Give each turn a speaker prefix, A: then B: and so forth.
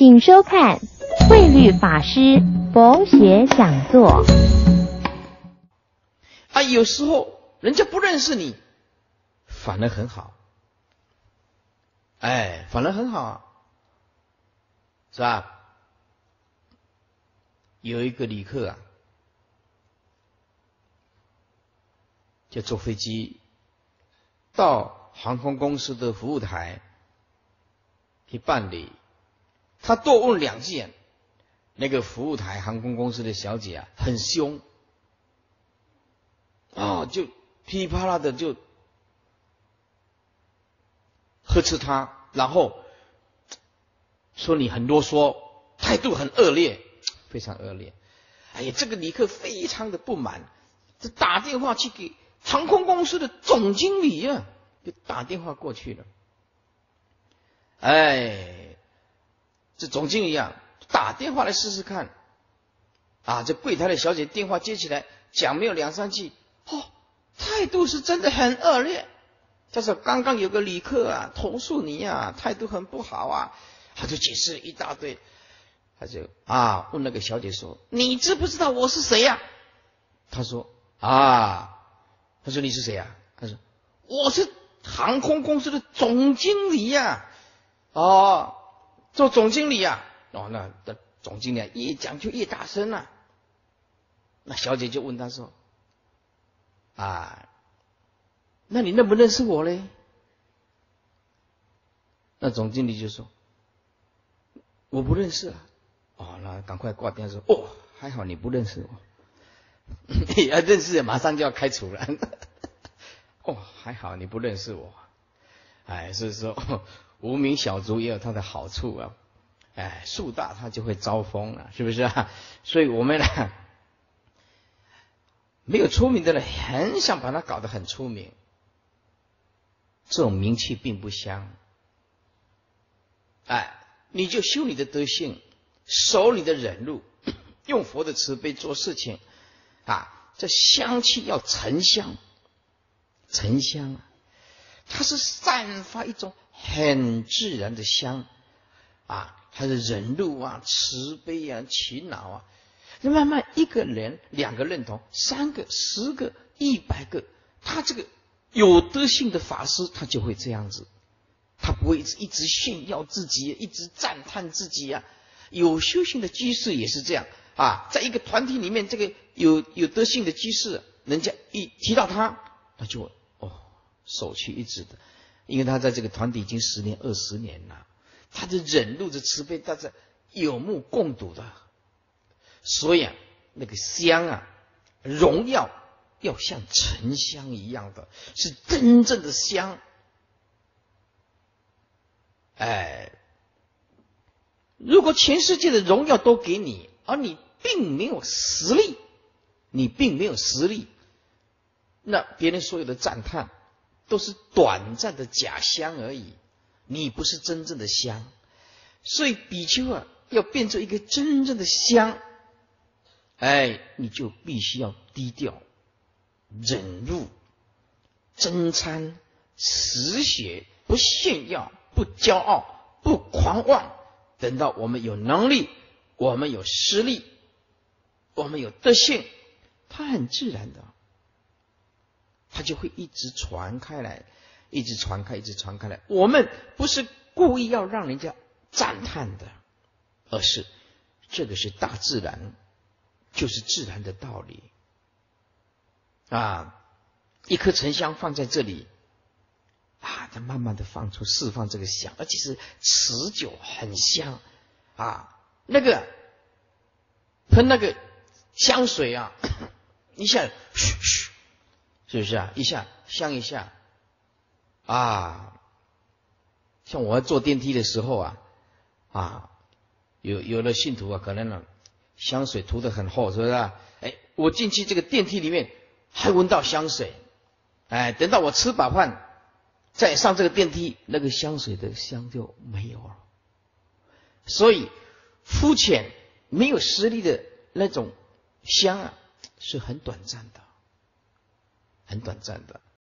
A: 请收看慧律法师佛学讲座。
B: 有时候人家不认识你，反而很好，反而很好啊，是吧？有一个旅客啊，就坐飞机到航空公司的服务台去办理，他多问2句，那个服务台航空公司的小姐啊很凶就噼里啪啦的就呵斥他，然后说你很啰嗦，态度很恶劣，非常恶劣。这个旅客非常的不满，就打电话去给航空公司的总经理啊，就打电话过去了。这总经理啊，打电话来试试看。这柜台的小姐电话接起来，讲没有2、3句，态度是真的很恶劣。他说刚刚有个旅客啊投诉你啊，态度很不好啊，他就解释一大堆。他就问那个小姐说：“你知不知道我是谁呀？”他说：“你是谁呀？”他说：“我是航空公司的总经理呀。”做总经理呀。那总经理越讲就越大声了。那小姐就问他说：“那你认不认识我嘞？”那总经理就说：“我不认识啊。”那赶快挂电话说：“还好你不认识我。”要认识马上就要开除了。还好你不认识我。所以说无名小卒也有它的好处啊。树大它就会招风了，是不是啊？所以我们呢，没有出名的人很想把它搞得很出名，这种名气并不香。你就修你的德性，守你的忍辱，用佛的慈悲做事情这香气要沉香，沉香它是散发一种很自然的香它的忍辱慈悲勤劳慢慢1个人2个认同，3个10个100个，他这个有德性的法师他就会这样子，他不会一直炫耀自己，一直赞叹自己有修行的居士也是这样在一个团体里面，这个有德性的居士，人家一提到他就首屈一指的，因为他在这个团体已经10年20年了，他的忍辱的慈悲大家有目共睹的。所以那个香荣耀要像沉香一样的，是真正的香。如果全世界的荣耀都给你，而你并没有实力，那别人所有的赞叹都是短暂的假香而已，你不是真正的香。所以比丘要变成一个真正的香，你就必须要低调、忍辱、真参、实学，不炫耀、不骄傲、不狂妄。等到我们有能力，我们有实力，我们有德性，它很自然的，它就会一直传开来，一直传开来。我们不是故意要让人家赞叹的，而是这个是大自然，就是自然的道理一颗沉香放在这里它慢慢的释放这个香，而且是持久很香那个喷那个香水一下嘘，是不是一下香一下像我坐电梯的时候有的信徒可能香水涂得很厚，是不是我进去这个电梯里面还闻到香水，等到我吃饱饭再上这个电梯，那个香水的香就没有了。所以肤浅没有实力的那种香是很短暂的，很短暂的。